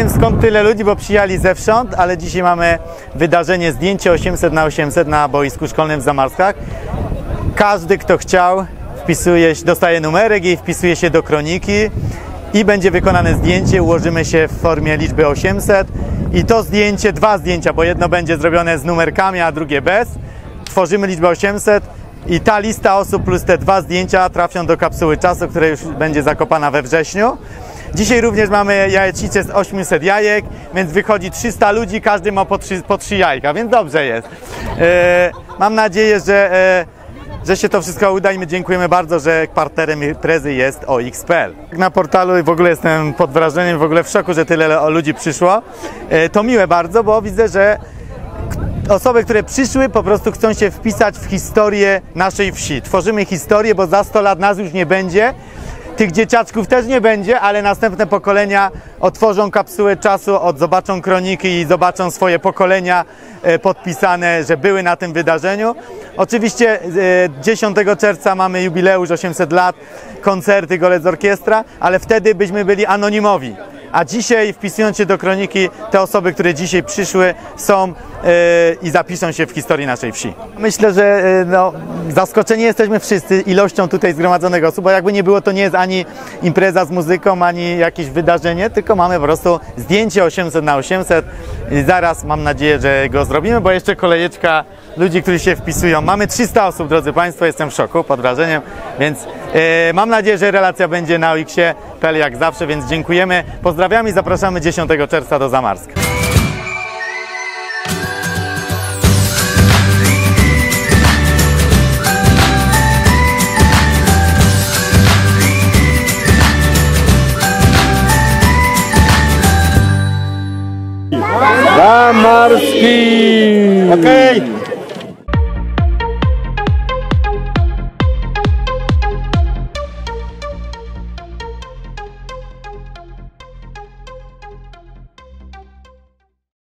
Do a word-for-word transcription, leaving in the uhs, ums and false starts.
Nie wiem skąd tyle ludzi, bo przyjechali zewsząd, ale dzisiaj mamy wydarzenie zdjęcie osiemset na osiemset na boisku szkolnym w Zamarskach. Każdy, kto chciał, wpisuje się, dostaje numerek i wpisuje się do kroniki i będzie wykonane zdjęcie. Ułożymy się w formie liczby osiemset i to zdjęcie, dwa zdjęcia, bo jedno będzie zrobione z numerkami, a drugie bez. Tworzymy liczbę osiemset i ta lista osób plus te dwa zdjęcia trafią do kapsuły czasu, która już będzie zakopana we wrześniu. Dzisiaj również mamy jajecznicę z osiemset jajek, więc wychodzi trzysta ludzi, każdy ma po trzy, po trzy jajka, więc dobrze jest. E, mam nadzieję, że, e, że się to wszystko uda i my dziękujemy bardzo, że partnerem imprezy jest O X kropka P L. Na portalu w ogóle jestem pod wrażeniem, w ogóle w szoku, że tyle ludzi przyszło. E, to miłe bardzo, bo widzę, że osoby, które przyszły, po prostu chcą się wpisać w historię naszej wsi. Tworzymy historię, bo za sto lat nas już nie będzie. Tych dzieciaczków też nie będzie, ale następne pokolenia otworzą kapsułę czasu, zobaczą kroniki i zobaczą swoje pokolenia podpisane, że były na tym wydarzeniu. Oczywiście dziesiątego czerwca mamy jubileusz osiemset lat, koncerty Golec Orkiestra, ale wtedy byśmy byli anonimowi. A dzisiaj, wpisując się do kroniki, te osoby, które dzisiaj przyszły, są yy, i zapiszą się w historii naszej wsi. Myślę, że yy, no, zaskoczeni jesteśmy wszyscy ilością tutaj zgromadzonych osób, bo jakby nie było, to nie jest ani impreza z muzyką, ani jakieś wydarzenie, tylko mamy po prostu zdjęcie osiemset na osiemset i zaraz mam nadzieję, że go zrobimy, bo jeszcze kolejeczka ludzi, którzy się wpisują. Mamy trzysta osób, drodzy Państwo, jestem w szoku, pod wrażeniem, więc yy, mam nadzieję, że relacja będzie na O X kropka P L jak zawsze, więc dziękujemy. Pozdrawiamy i zapraszamy dziesiątego czerwca do Zamarska. Zamarski! Okej! Okay.